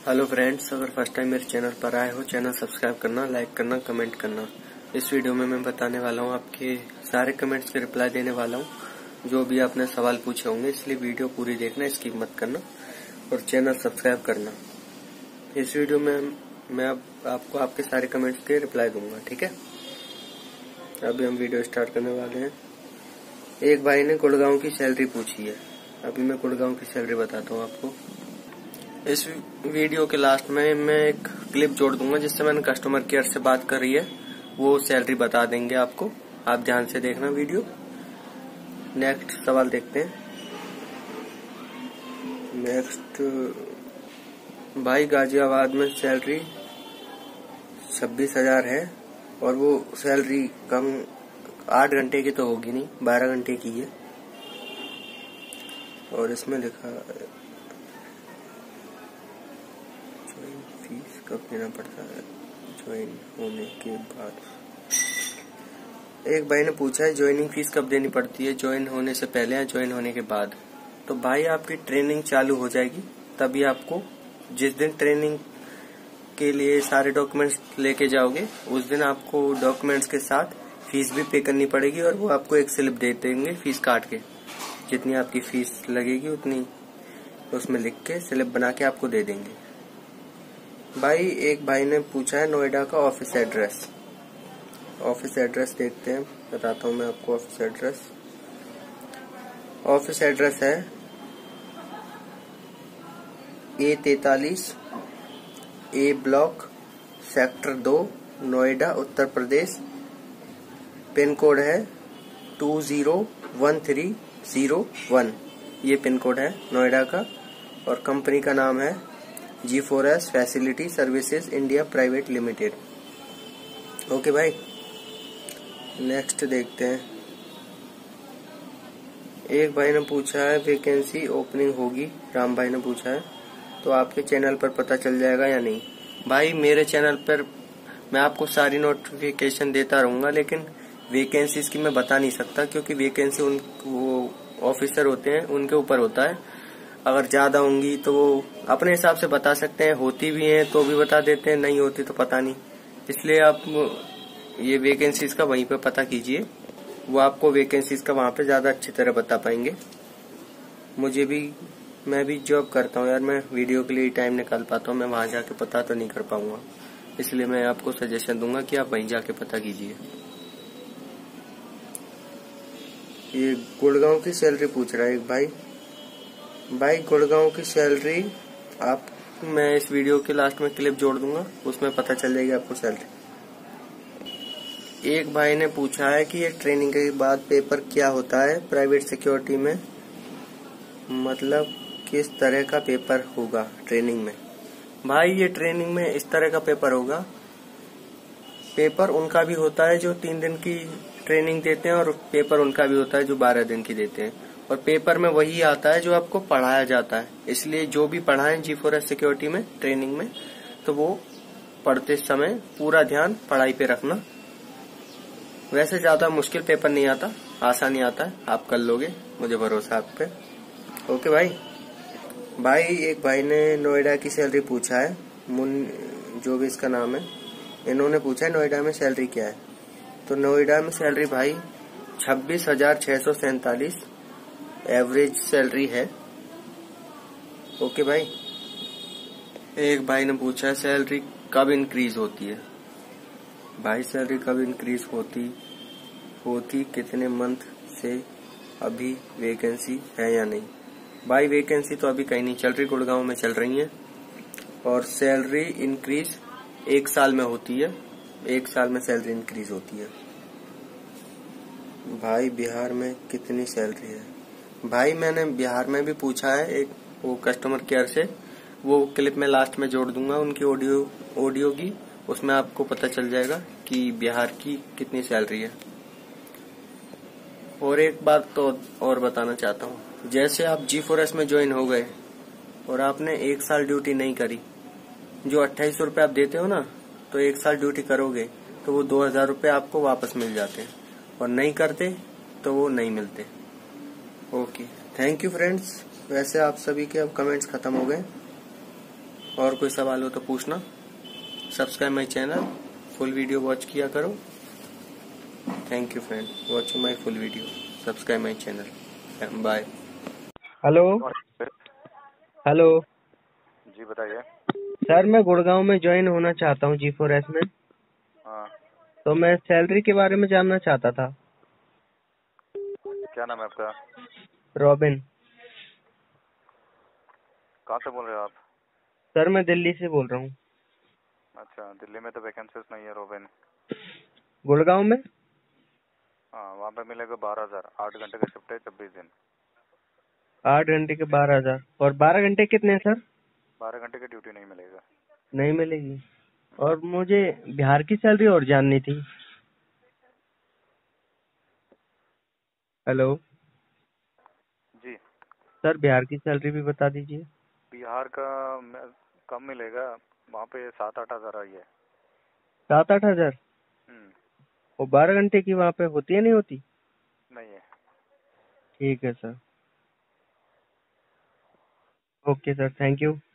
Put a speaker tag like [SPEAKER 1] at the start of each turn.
[SPEAKER 1] Hello friends, अगर first time मेरे channel पर आए हो, चैनल सब्सक्राइब करना, लाइक करना, कमेंट करना। इस वीडियो में मैं बताने वाला हूँ, आपके सारे कमेंट्स के रिप्लाई देने वाला हूँ जो भी आपने सवाल पूछे होंगे। इसलिए वीडियो पूरी देखना, स्किप मत करना और चैनल सब्सक्राइब करना। इस वीडियो में मैं आपको आपके सारे कमेंट्स के रिप्लाई दूंगा, ठीक है। अभी हम वीडियो स्टार्ट करने वाले हैं। एक भाई ने गुड़गांव की सैलरी पूछी है। अभी मैं गुड़गांव की सैलरी बताता हूँ आपको। इस वीडियो के लास्ट में मैं एक क्लिप जोड़ दूंगा जिससे मैंने कस्टमर केयर से बात करी है, वो सैलरी बता देंगे आपको। आप ध्यान से देखना वीडियो। नेक्स्ट सवाल देखते हैं। नेक्स्ट, भाई गाजियाबाद में सैलरी 26,000 है और वो सैलरी कम 8 घंटे की तो होगी नहीं, 12 घंटे की है। और इसमें लिखा फीस कब देना पड़ता है ज्वाइन होने के बाद। एक भाई ने पूछा है ज्वाइनिंग फीस कब देनी पड़ती है, ज्वाइन होने से पहले या ज्वाइन होने के बाद। तो भाई आपकी ट्रेनिंग चालू हो जाएगी तभी आपको, जिस दिन ट्रेनिंग के लिए सारे डॉक्यूमेंट्स लेके जाओगे उस दिन आपको डॉक्यूमेंट्स के साथ फीस भी पे करनी पड़ेगी और वो आपको एक स्लिप दे देंगे फीस काट के। जितनी आपकी फीस लगेगी उतनी उसमें लिख के स्लिप बना के आपको दे देंगे। भाई एक भाई ने पूछा है नोएडा का ऑफिस एड्रेस। ऑफिस एड्रेस देखते हैं, बताता हूँ मैं आपको ऑफिस एड्रेस। ऑफिस एड्रेस है A43 A block sector 2 Noida Uttar Pradesh. Pin code है 201301। ये पिन कोड है नोएडा का और कंपनी का नाम है G4S facility services India private limited. Okay भाई, नेक्स्ट देखते हैं। एक भाई ने पूछा है वैकेंसी ओपनिंग होगी, राम भाई ने पूछा है, तो आपके चैनल पर पता चल जाएगा या नहीं। भाई मेरे चैनल पर मैं आपको सारी नोटिफिकेशन देता रहूंगा, लेकिन वैकेंसीज की मैं बता नहीं सकता क्योंकि वैकेंसी वो ऑफिसर होते हैं उनके ऊपर होता है। अगर ज्यादा होंगी तो वो अपने हिसाब से बता सकते हैं, होती भी हैं तो भी बता देते हैं, नहीं होती तो पता नहीं। इसलिए आप ये वैकेंसीज का वहीं पे पता कीजिए, वो आपको वैकेंसीज का वहां पे ज्यादा अच्छी तरह बता पाएंगे। मैं भी जॉब करता हूँ यार, मैं वीडियो के लिए टाइम निकाल पाता हूँ, मैं वहां जाके पता तो नहीं कर पाऊंगा। इसलिए मैं आपको सजेशन दूंगा कि आप वहीं जाके पता कीजिए। ये गुड़गांव की सैलरी पूछ रहा है एक भाई। गुड़गांव की सैलरी मैं इस वीडियो के लास्ट में क्लिप जोड़ दूंगा, उसमें पता चल जाएगी आपको सैलरी। एक भाई ने पूछा है कि ये ट्रेनिंग के बाद पेपर क्या होता है प्राइवेट सिक्योरिटी में, मतलब किस तरह का पेपर होगा ट्रेनिंग में। भाई ये ट्रेनिंग में इस तरह का पेपर होगा। पेपर उनका भी होता है जो 3 दिन की ट्रेनिंग देते हैं और पेपर उनका भी होता है जो 12 दिन की देते हैं। और पेपर में वही आता है जो आपको पढ़ाया जाता है। इसलिए जो भी पढ़ाएं G4S सिक्योरिटी में ट्रेनिंग में, तो वो पढ़ते समय पूरा ध्यान पढ़ाई पे रखना। वैसे ज्यादा मुश्किल पेपर नहीं आता, आसानी आता है, आप कर लोगे, मुझे भरोसा आप पे। ओके भाई। एक भाई ने नोएडा की सैलरी पूछा है, जो भी इसका नाम है, इन्होंने पूछा है नोएडा में सैलरी क्या है। तो नोएडा में सैलरी भाई 26,647 एवरेज सैलरी है। ओके भाई। एक भाई ने पूछा है सैलरी कब इंक्रीज होती है। भाई सैलरी कब इंक्रीज होती कितने मंथ से, अभी वैकेंसी है या नहीं। भाई वैकेंसी तो अभी कहीं नहीं चल रही, गुड़गांव में चल रही है। और सैलरी इंक्रीज 1 साल में होती है, 1 साल में सैलरी इंक्रीज होती है। भाई बिहार में कितनी सैलरी है। भाई मैंने बिहार में भी पूछा है एक वो कस्टमर केयर से, वो क्लिप में लास्ट में जोड़ दूंगा उनकी ऑडियो की, उसमें आपको पता चल जाएगा कि बिहार की कितनी सैलरी है। और एक बात तो और बताना चाहता हूँ, जैसे आप G4S में ज्वाइन हो गए और आपने 1 साल ड्यूटी नहीं करी, जो 2800 रुपये आप देते हो ना, तो 1 साल ड्यूटी करोगे तो वो 2,000 रुपये आपको वापस मिल जाते हैं, और नहीं करते तो वो नहीं मिलते। Okay, thank you friends. वैसे आप सभी के अब कमेंट्स खत्म हो गए। और कोई सवाल हो तो पूछना। Subscribe my channel, full video watch किया करो। Thank you friend watching my full video, subscribe my channel, bye. Hello hello
[SPEAKER 2] जी बताइए।
[SPEAKER 1] सर, मैं गुड़गांव में ज्वाइन होना चाहता हूँ G4S में।
[SPEAKER 2] हाँ,
[SPEAKER 1] तो मैं सैलरी के बारे में जानना चाहता था।
[SPEAKER 2] क्या नाम है आपका?
[SPEAKER 1] रॉबिन।
[SPEAKER 2] कहाँ से बोल रहे हो आप?
[SPEAKER 1] सर मैं दिल्ली से बोल रहा हूँ।
[SPEAKER 2] अच्छा, दिल्ली में तो वैकेंसीज नहीं है रोबिन।
[SPEAKER 1] गुड़गांव में?
[SPEAKER 2] हाँ, वहाँ पे मिलेगा 12,000, 8 घंटे का शिफ्ट है, 26 दिन।
[SPEAKER 1] 8 घंटे के 12,000 और 12 घंटे कितने हैं सर?
[SPEAKER 2] 12 घंटे की ड्यूटी नहीं मिलेगा।
[SPEAKER 1] नहीं मिलेगी। और मुझे बिहार की सैलरी और जाननी थी। हेलो
[SPEAKER 2] जी,
[SPEAKER 1] सर, बिहार की सैलरी भी बता दीजिए।
[SPEAKER 2] बिहार का कम मिलेगा, वहाँ पे 7-8 हज़ार आई है।
[SPEAKER 1] 7-8 हज़ार?
[SPEAKER 2] हम्म,
[SPEAKER 1] और 12 घंटे की वहाँ पे होती है नहीं होती?
[SPEAKER 2] नहीं है।
[SPEAKER 1] ठीक है sir. Okay sir, thank you.